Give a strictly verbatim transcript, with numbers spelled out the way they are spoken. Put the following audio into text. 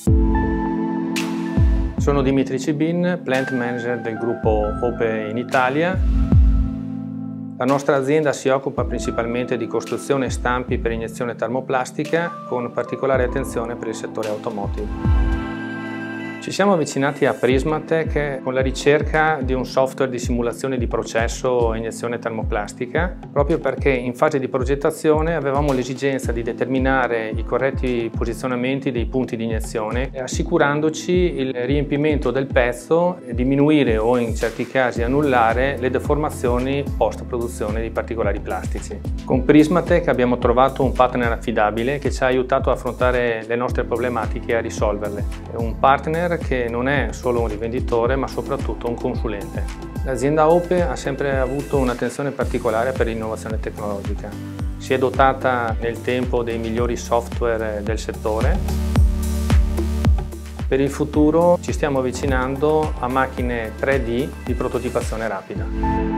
Sono Dimitri Cibin, Plant Manager del gruppo Ope in Italia. La nostra azienda si occupa principalmente di costruzione e stampi per iniezione termoplastica, con particolare attenzione per il settore automotive. Ci siamo avvicinati a Prismatech con la ricerca di un software di simulazione di processo e iniezione termoplastica, proprio perché in fase di progettazione avevamo l'esigenza di determinare i corretti posizionamenti dei punti di iniezione, assicurandoci il riempimento del pezzo e diminuire o in certi casi annullare le deformazioni post-produzione di particolari plastici. Con Prismatech abbiamo trovato un partner affidabile che ci ha aiutato a affrontare le nostre problematiche e a risolverle. È un partner che non è solo un rivenditore ma soprattutto un consulente. L'azienda Ope ha sempre avuto un'attenzione particolare per l'innovazione tecnologica. Si è dotata nel tempo dei migliori software del settore. Per il futuro ci stiamo avvicinando a macchine tre D di prototipazione rapida.